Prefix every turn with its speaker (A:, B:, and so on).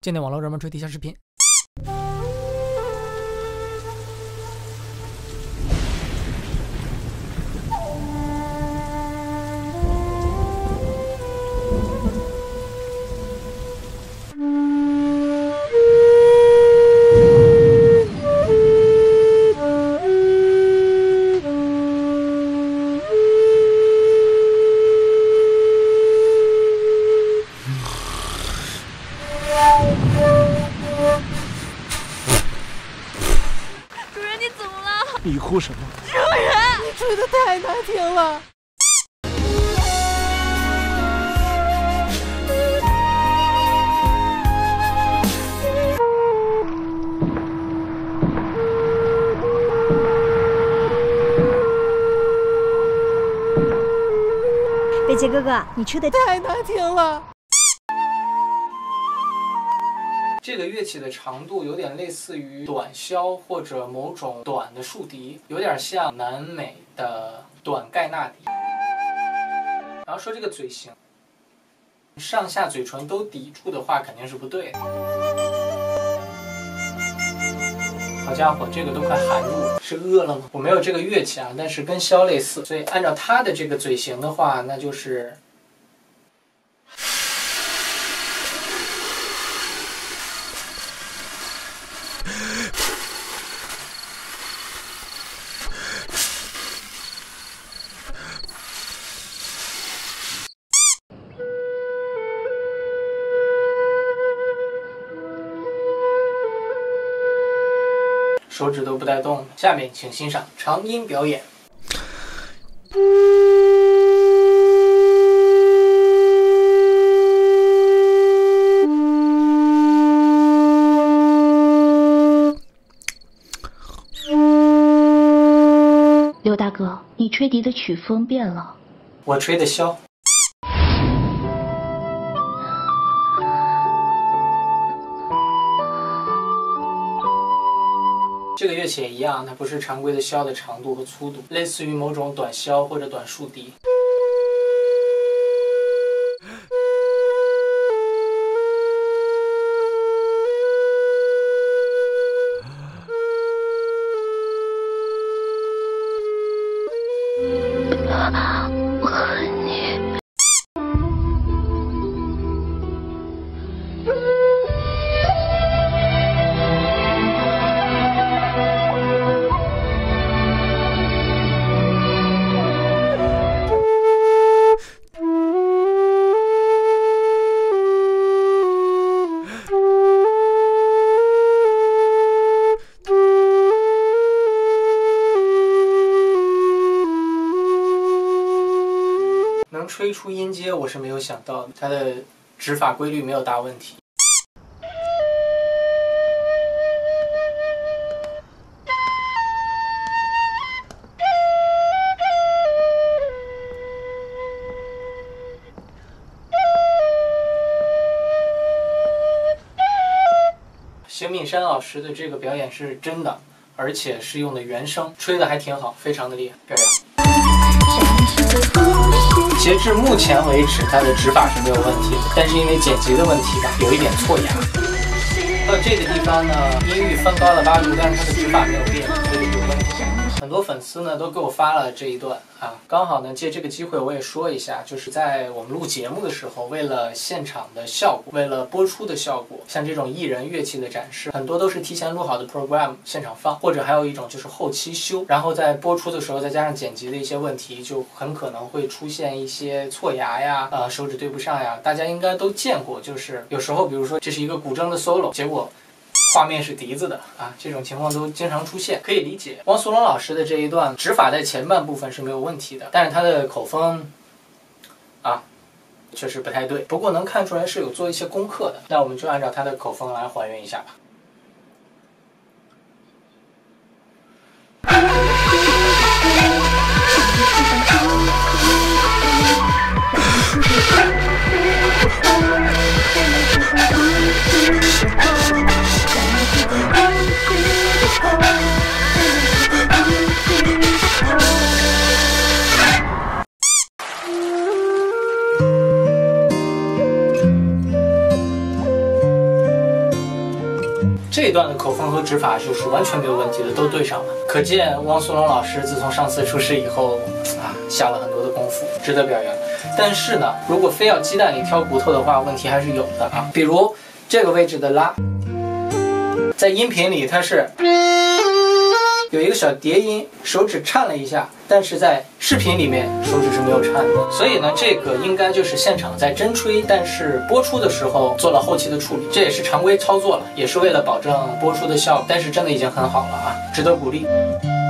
A: 境内网络热门吹地下视频。
B: 你哭什么？
A: 主人，你吹的太难听了。
C: 贝杰哥哥，你吹的
A: 太难听了。这个乐器的长度有点类似于短箫或者某种短的竖笛，有点像南美的短盖纳笛。然后说这个嘴型，上下嘴唇都抵住的话肯定是不对的。好家伙，这个都快含住了，是饿了吗？我没有这个乐器啊，但是跟箫类似，所以按照它的这个嘴型的话，那就是。手指都不带动的。下面请欣赏长音表演。
D: 刘大哥，你吹笛的曲风变了。
A: 我吹的箫。这个乐器也一样，它不是常规的箫的长度和粗度，类似于某种短箫或者短竖笛。
D: 我恨你。
A: 能吹出音阶，我是没有想到的，它的指法规律没有大问题。邢敏山老师的这个表演是真的，而且是用的原声，吹的还挺好，非常的厉害，漂亮。截至目前为止，它的指法是没有问题的，但是因为剪辑的问题吧，有一点错牙。到这个地方呢，音域分高了8度，但是它的指法没有变，所以有问题。很多粉丝呢都给我发了这一段啊，刚好呢借这个机会我也说一下，就是在我们录节目的时候，为了现场的效果，为了播出的效果，像这种艺人乐器的展示，很多都是提前录好的 program 现场放，或者还有一种就是后期修，然后在播出的时候再加上剪辑的一些问题，就很可能会出现一些错牙呀，手指对不上呀，大家应该都见过，就是有时候比如说这是一个古筝的 solo， 结果画面是笛子的啊，这种情况都经常出现，可以理解。汪苏泷老师的这一段指法在前半部分是没有问题的，但是他的口风啊确实不太对，不过能看出来是有做一些功课的，那我们就按照他的口风来还原一下吧。 这一段的口风和指法就是完全没有问题的，都对上了。可见汪苏泷老师自从上次出师以后下了很多的功夫，值得表扬。但是呢，如果非要鸡蛋里挑骨头的话，问题还是有的啊。比如这个位置的拉，在音频里它是有一个小叠音，手指颤了一下，但是在视频里面手指是没有颤的，所以呢，这个应该就是现场在真吹，但是播出的时候做了后期的处理，这也是常规操作了，也是为了保证播出的效果，但是真的已经很好了啊，值得鼓励。